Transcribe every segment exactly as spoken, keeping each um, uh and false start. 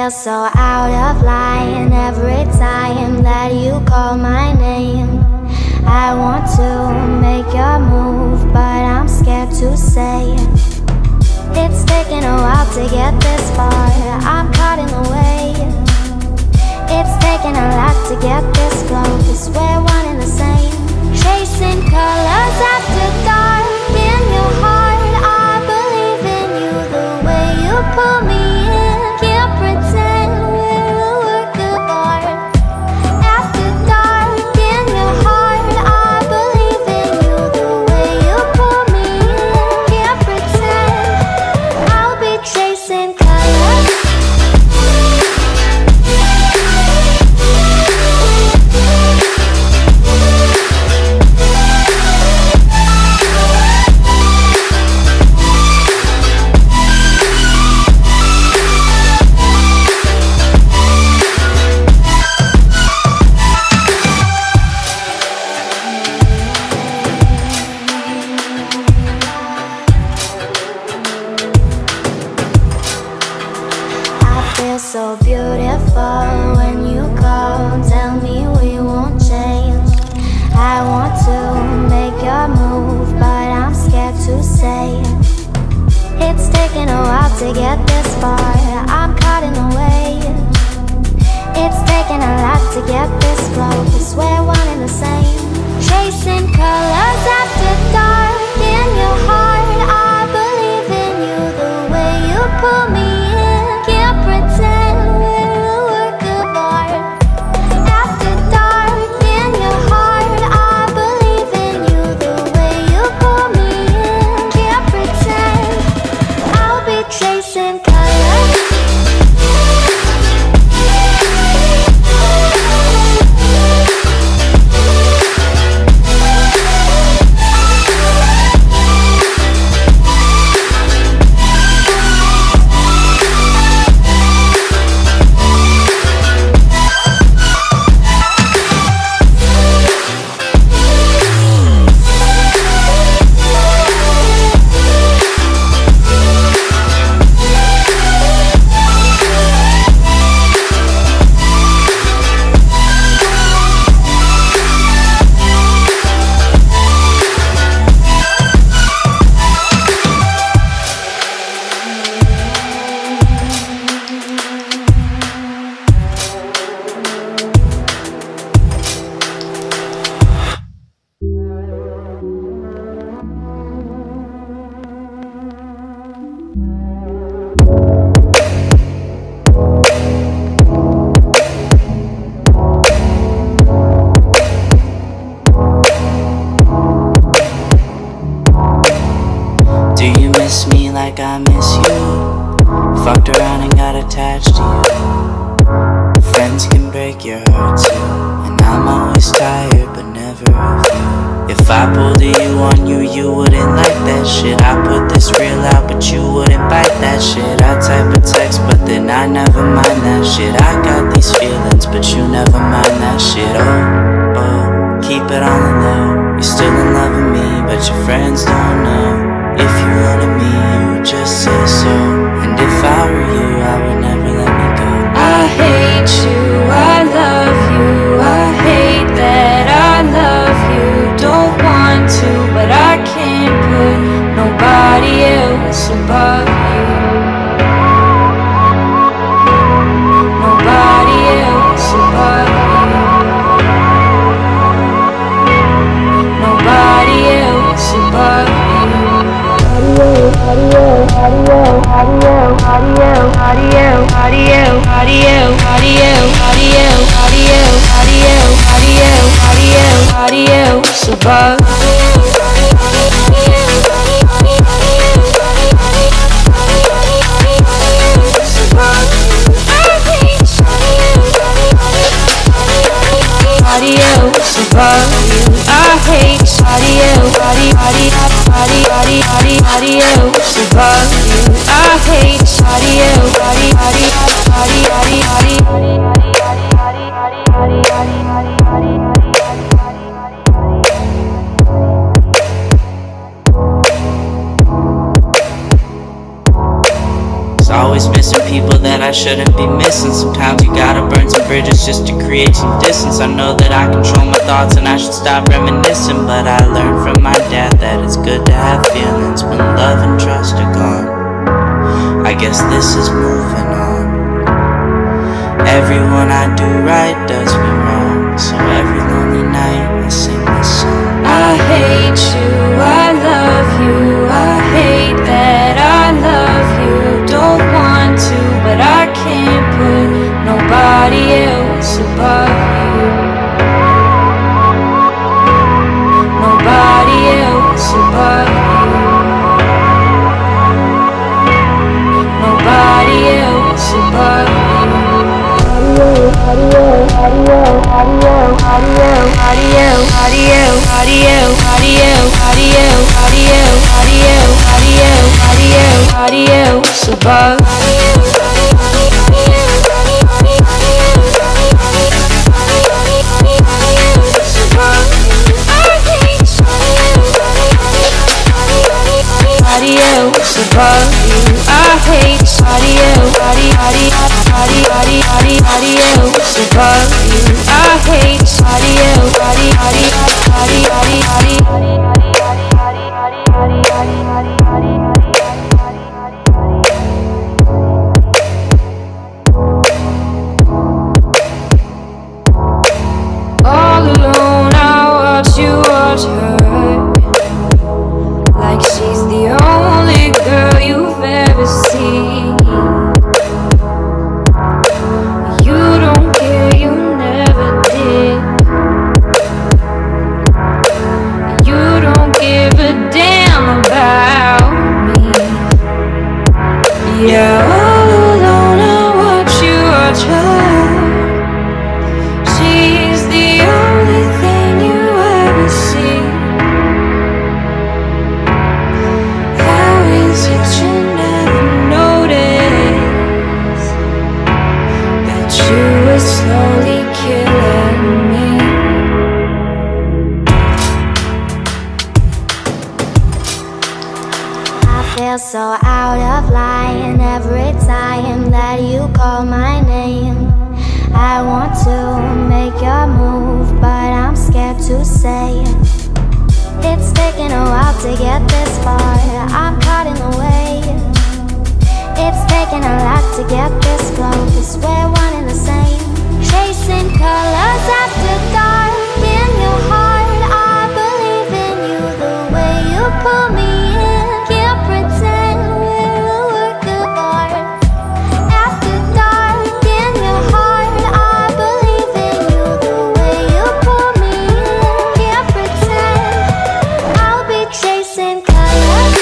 feel so out of line every time that you call my name. I want to make your move, but I'm scared to say it. It's taken a while to get this far, I'm caught in the way. It's taken a lot to get this close, we're one and the same. Chasing colors after dark in your heart, I believe in you the way you pull me in. Can't pretend we're a work of art. After dark in your heart, I believe in you the way you pull me in. Can't pretend I'll be chasing colors. So beautiful when you call, tell me we won't change. I want to make your move, but I'm scared to say it. It's taken a while to get this far, I'm caught in the way. It's taken a lot to get this close, we're one and the same. Chasing colors after dark in your heart, I believe in you the way you pull me in. Can't pretend we're a work of art. After dark in your heart, I believe in you the way you pull me in. Can't pretend I'll be chasing colors. Like I miss you. Fucked around and got attached to you. Friends can break your heart too, and I'm always tired but never of you. If I pulled a you on you, you wouldn't like that shit. I put this real out but you wouldn't bite that shit. I type a text but then I never mind that shit. I got these feelings but you never mind that shit. Oh, oh, keep it on the low. You're still in love with me but your friends don't know. If you wanted me, you would just say so. And if I were you, I would never let me go. I hate you, I love you. I hate that I love you. Don't want to, but I can't put nobody else above you. Nobody else above you. Nobody else above you. Above. Above you, I hate somebody else, body, body, body, body, body, body else above you. I hate somebody else, body, body, body, body, body, body, body, body, body, body, body, body. Always missing people that I shouldn't be missing. Sometimes you gotta burn some bridges just to create some distance. I know that I control my thoughts and I should stop reminiscing, but I learned from my dad that it's good to have feelings when love and trust are gone. I guess this is moving on. Everyone I do right does me wrong, so every lonely night I sing this song. I hate you, I love you, I hate that I love you. Don't want to, but I can't put nobody else above you. Nobody else above you. Nobody else above you. Audio, audio, audio, audio, audio, audio, audio, audio, audio, audio, audio, audio, audio, audio, above. Audio, above you. I hate audio, audio, audio, audio, audio, audio, above you. I hate audio, audio, audio, audio, audio, all alone, I watch you watch her, like she's the only girl you've ever seen. You don't care, you never did. You don't give a damn about me. Yeah, all alone I watch you watch her. She's the only thing you ever see. How is it you never notice that you were slowly killing me? I feel so out of line every time that you call my name. I want to make a move, but I'm scared to say it. It's taken a while to get this far, I'm caught in the way. It's taken a lot to get this close, we're one and the same. Chasing colors after dark in your heart. I believe in you the way you pull me in. Can't pretend we're a work of art. After dark in your heart, I believe in you the way you pull me in. Can't pretend I'll be chasing colors.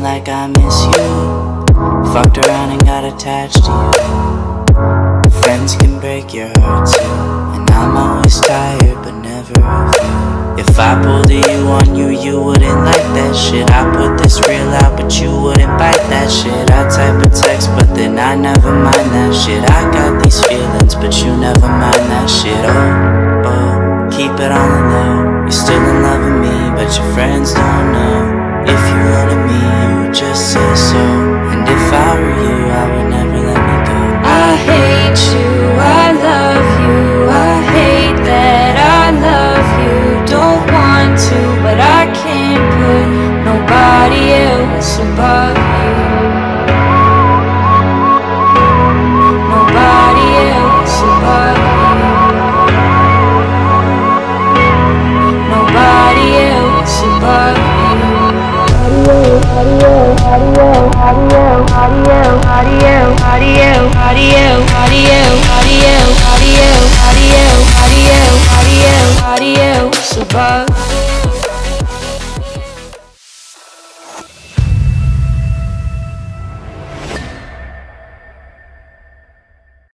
like I miss you. Fucked around and got attached to you. Friends can break your heart too, and I'm always tired but never of you. If I pulled a you on you, you wouldn't like that shit. I put this real out, but you wouldn't bite that shit. I type a text, but then I never mind that shit. I got these feelings, but you never mind that shit. Oh, oh, keep it on the low. You're still in love with me, but your friends don't know. If you wanted me, you would just say so. And if I were you, I would never let me go. I hate you, I love you, I hate that I love you. Don't want to, but I can't put nobody else above you. Nobody else above you. Nobody else above you. Audio, audio, audio, audio, audio, audio, audio, audio, audio, audio, audio, audio, audio, audio, audio, audio, above.